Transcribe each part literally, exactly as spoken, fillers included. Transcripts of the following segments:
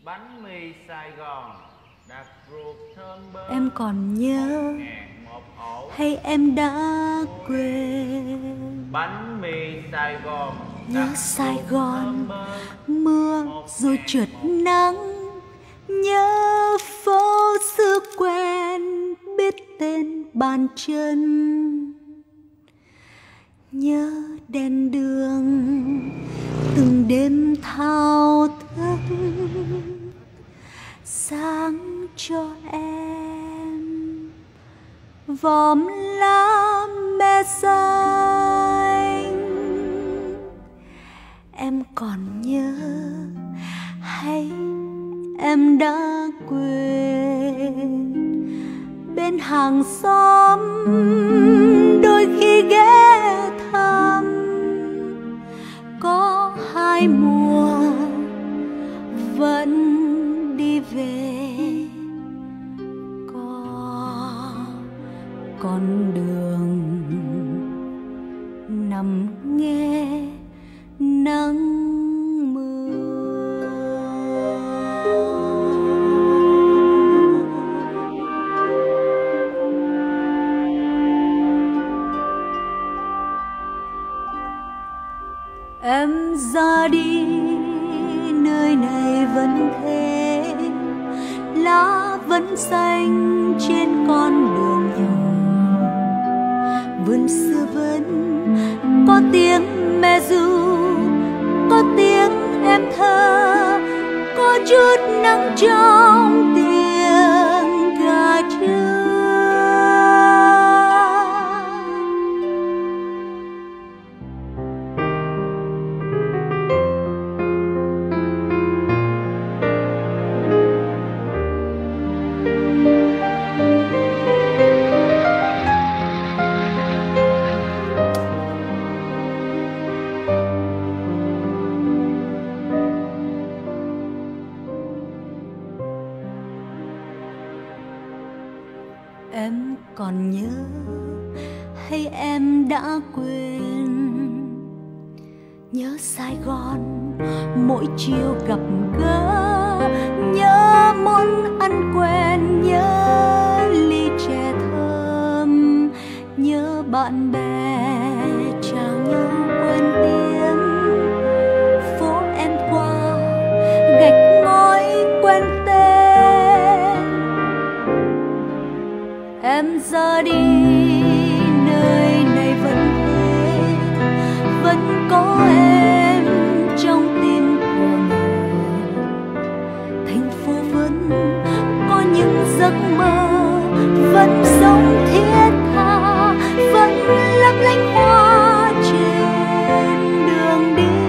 bánh mì Sài Gòn đặt ruột thơm bơ. Em còn nhớ một ổ. hay em đã quên? Bánh mì Sài Gòn nhớ Sài Gòn, mưa rồi trượt nắng, nhớ phố xưa quen biết tên bàn chân, nhớ đèn đường từng đêm thao thức sáng cho em vòm lá me xanh. Em còn nhớ hay em đã quên? Bên hàng xóm đôi khi ghé thăm, có hai mùa vẫn đi về, có con đường nằm nghe nắng em ra đi, nơi này vẫn thế, lá vẫn xanh trên con đường nhỏ, vườn xưa vẫn có tiếng mẹ ru, có tiếng em thơ, có chút nắng trong tiếng gà trưa. Em còn nhớ hay em đã quên? Nhớ Sài Gòn mỗi chiều gặp gỡ, nhớ món ăn quen, nhớ ly chè thơm, nhớ bạn bè chào nhau quen tiếng, phố em qua gạch ngói quen tên. Em ra đi, nơi này vẫn thế, vẫn có em trong tim của người. Thành phố vẫn có những giấc mơ, vẫn sống thiết tha, vẫn lấp lánh hoa trên đường đi.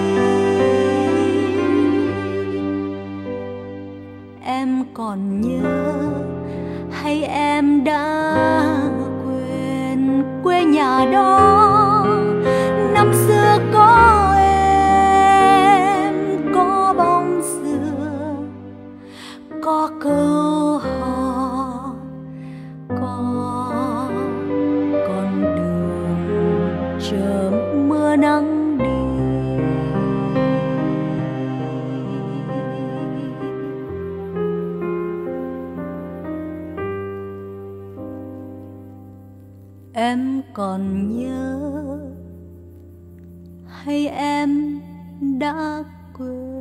Em còn nhớ hay em đã quên quê nhà đó năm xưa có em, có bóng xưa, có câu hò, có con đường chờ mưa nắng đi. Em còn nhớ hay em đã quên?